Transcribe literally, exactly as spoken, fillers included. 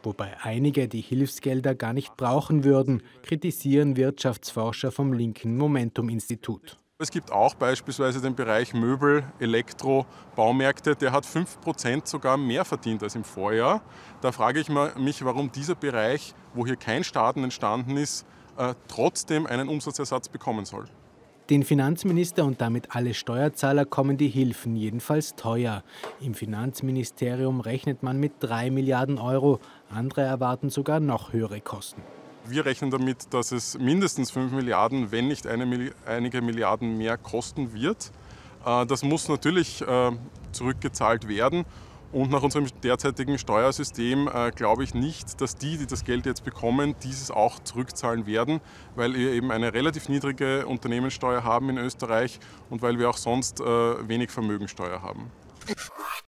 Wobei einige die Hilfsgelder gar nicht brauchen würden, kritisieren Wirtschaftsforscher vom linken Momentum-Institut. Es gibt auch beispielsweise den Bereich Möbel, Elektro, Baumärkte, der hat fünf Prozent sogar mehr verdient als im Vorjahr. Da frage ich mich, warum dieser Bereich, wo hier kein Schaden entstanden ist, äh, trotzdem einen Umsatzersatz bekommen soll. Den Finanzminister und damit alle Steuerzahler kommen die Hilfen jedenfalls teuer. Im Finanzministerium rechnet man mit drei Milliarden Euro, andere erwarten sogar noch höhere Kosten. Wir rechnen damit, dass es mindestens fünf Milliarden, wenn nicht eine Milli- einige Milliarden mehr kosten wird. Äh, Das muss natürlich äh, zurückgezahlt werden. Und nach unserem derzeitigen Steuersystem äh, glaube ich nicht, dass die, die das Geld jetzt bekommen, dieses auch zurückzahlen werden, weil wir eben eine relativ niedrige Unternehmenssteuer haben in Österreich und weil wir auch sonst äh, wenig Vermögensteuer haben.